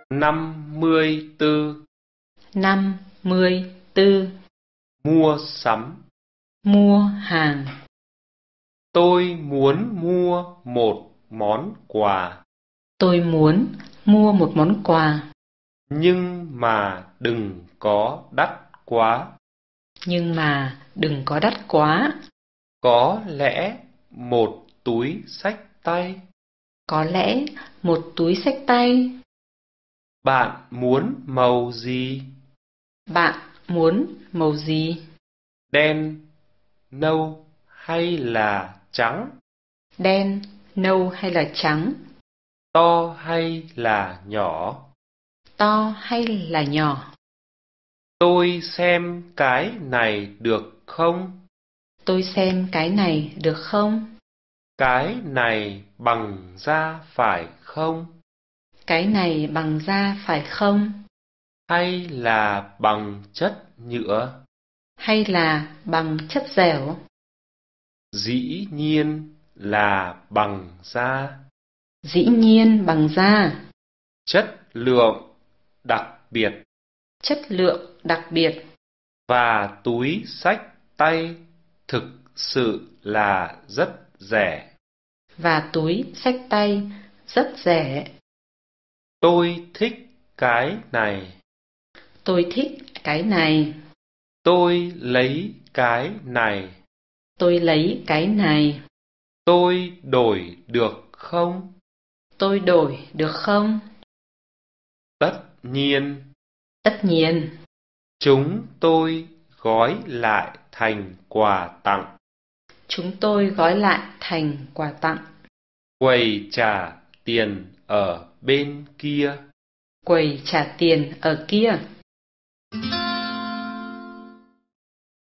54. 54. Mua sắm. Mua hàng. Tôi muốn mua một món quà. Tôi muốn mua một món quà. Nhưng mà đừng có đắt quá. Nhưng mà đừng có đắt quá. Có lẽ một túi xách tay. Có lẽ một túi xách tay. Bạn muốn màu gì? Bạn muốn màu gì? Đen, nâu hay là trắng? Đen, nâu hay là trắng? To hay là nhỏ? To hay là nhỏ? Tôi xem cái này được không? Tôi xem cái này được không? Cái này bằng da phải không? Cái này bằng da phải không? Hay là bằng chất nhựa? Hay là bằng chất dẻo? Dĩ nhiên là bằng da. Dĩ nhiên bằng da. Chất lượng đặc biệt. Chất lượng đặc biệt. Và túi xách tay thực sự là rất rẻ. Và túi xách tay rất rẻ. Tôi thích cái này. Tôi thích cái này. Tôi lấy cái này. Tôi lấy cái này. Tôi đổi được không? Tôi đổi được không? Tất nhiên. Tất nhiên. Chúng tôi gói lại thành quà tặng. Chúng tôi gói lại thành quà tặng. Quầy trả tiền ở bên kia. Quầy trả tiền ở kia.